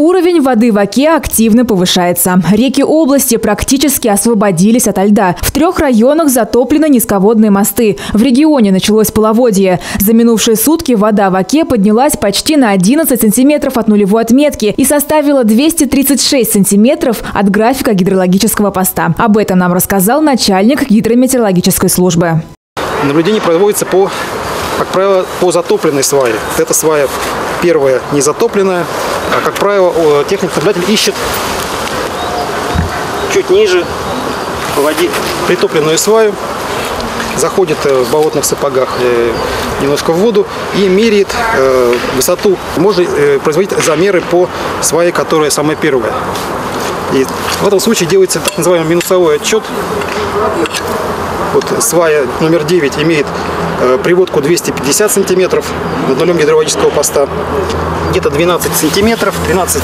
Уровень воды в Оке активно повышается. Реки области практически освободились ото льда. В 3 районах затоплены низководные мосты. В регионе началось половодье. За минувшие сутки вода в Оке поднялась почти на 11 сантиметров от нулевой отметки и составила 236 сантиметров от графика гидрологического поста. Об этом нам рассказал начальник гидрометеорологической службы. Наблюдение проводится как правило, по затопленной свае. Эта свая первая не затопленная. Как правило, техник-наблюдатель ищет чуть ниже по воде притопленную сваю, заходит в болотных сапогах немножко в воду и меряет высоту. Можно производить замеры по свае, которая самая первая. И в этом случае делается так называемый минусовой отчет. Вот свая номер 9 имеет приводку 250 сантиметров над нулем гидрологического поста. Где-то 12 сантиметров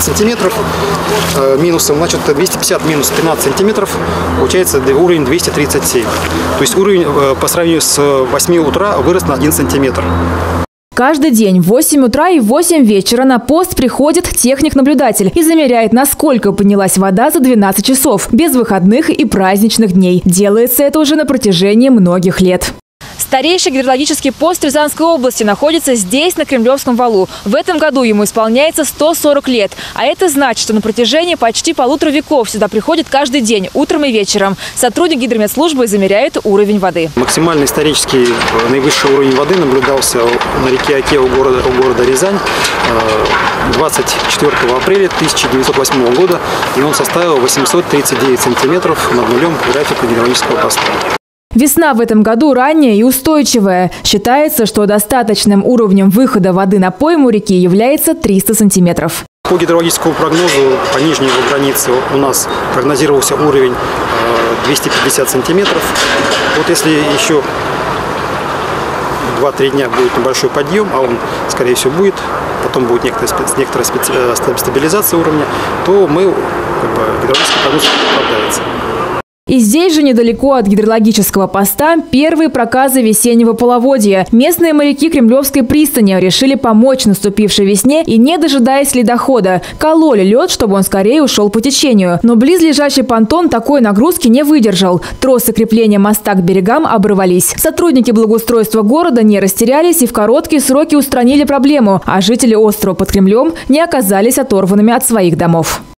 минусом, значит 250 минус 13 сантиметров, получается уровень 237. То есть уровень по сравнению с 8 утра вырос на 1 сантиметр. Каждый день в 8 утра и в 8 вечера на пост приходит техник-наблюдатель и замеряет, насколько поднялась вода за 12 часов, без выходных и праздничных дней. Делается это уже на протяжении многих лет. Старейший гидрологический пост Рязанской области находится здесь, на Кремлевском валу. В этом году ему исполняется 140 лет. А это значит, что на протяжении почти 1,5 века сюда приходит каждый день, утром и вечером. Сотрудник гидрометслужбы замеряет уровень воды. Максимальный исторический наивысший уровень воды наблюдался на реке Оке у города Рязань 24 апреля 1908 года. И он составил 839 сантиметров над нулем графика гидрологического поста. Весна в этом году ранняя и устойчивая. Считается, что достаточным уровнем выхода воды на пойму реки является 300 сантиметров. По гидрологическому прогнозу по нижней его границе у нас прогнозировался уровень 250 сантиметров. Вот если еще 2-3 дня будет небольшой подъем, а он, скорее всего, будет, потом будет некоторая стабилизация уровня, то гидрологический прогноз оправдается. И здесь же, недалеко от гидрологического поста, первые проказы весеннего половодья. Местные моряки Кремлевской пристани решили помочь наступившей весне и, не дожидаясь ледохода, кололи лед, чтобы он скорее ушел по течению. Но близлежащий понтон такой нагрузки не выдержал. Тросы крепления моста к берегам оборвались. Сотрудники благоустройства города не растерялись и в короткие сроки устранили проблему, а жители острова под Кремлем не оказались оторванными от своих домов.